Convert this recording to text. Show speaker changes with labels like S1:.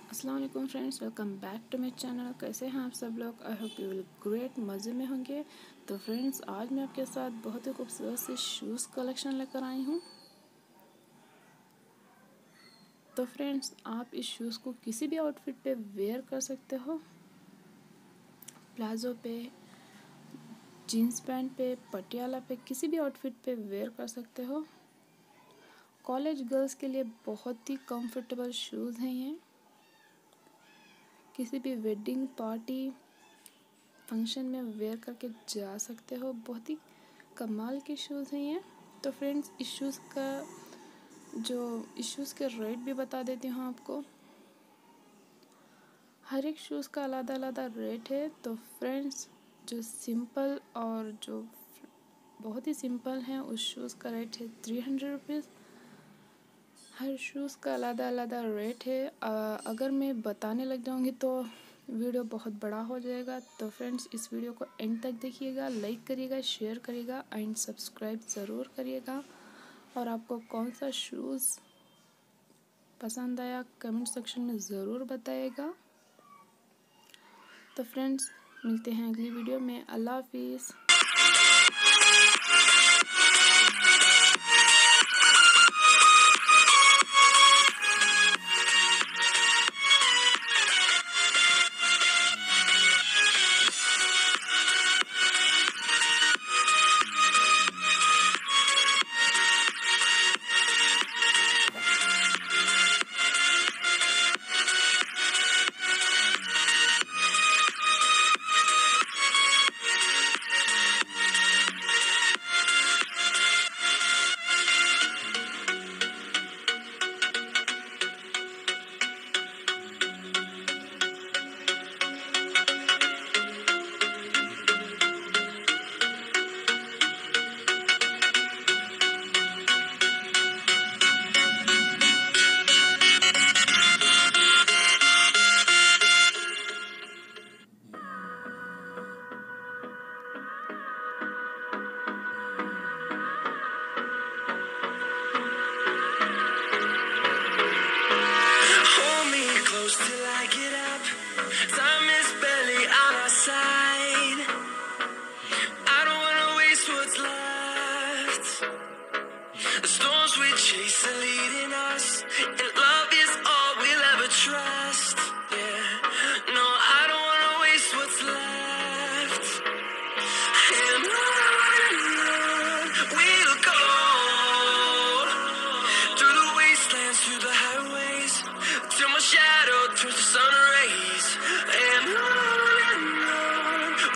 S1: अस्सलाम वालेकुम friends, welcome back to my channel. कैसे हैं आप सब लोग? I hope you will great, मज़े में होंगे। तो फ्रेंड्स, आज मैं आपके साथ बहुत ही खूबसूरत से शूज़ कलेक्शन लेकर आई हूँ। तो फ्रेंड्स, आप इस शूज़ को किसी भी आउटफिट पे वेयर कर सकते हो। प्लाजो पे, जीन्स पैंट पे, पटियाला पे, किसी भी आउटफिट पे वेयर कर सकते हो। कॉलेज गर्ल्स के लिए बहुत ही कंफर्टेबल शूज़ हैं ये। किसी भी वेडिंग पार्टी फंक्शन में वेयर करके जा सकते हो। बहुत ही कमाल के शूज़ हैं ये। तो फ्रेंड्स, इस शूज़ के रेट भी बता देती हूँ आपको। हर एक शूज़ का अलग अलग रेट है। तो फ्रेंड्स, जो सिंपल और जो बहुत ही सिंपल हैं उस शूज़ का रेट है 300 रुपीज़। हर शूज़ का अलग अलग रेट है। अगर मैं बताने लग जाऊँगी तो वीडियो बहुत बड़ा हो जाएगा। तो फ्रेंड्स, इस वीडियो को एंड तक देखिएगा, लाइक करिएगा, शेयर करिएगा एंड सब्सक्राइब ज़रूर करिएगा। और आपको कौन सा शूज़ पसंद आया कमेंट सेक्शन में ज़रूर बताइएगा। तो फ्रेंड्स, मिलते हैं अगली वीडियो में। अल्लाह हाफिज़।
S2: Hold me close till I get up. Time is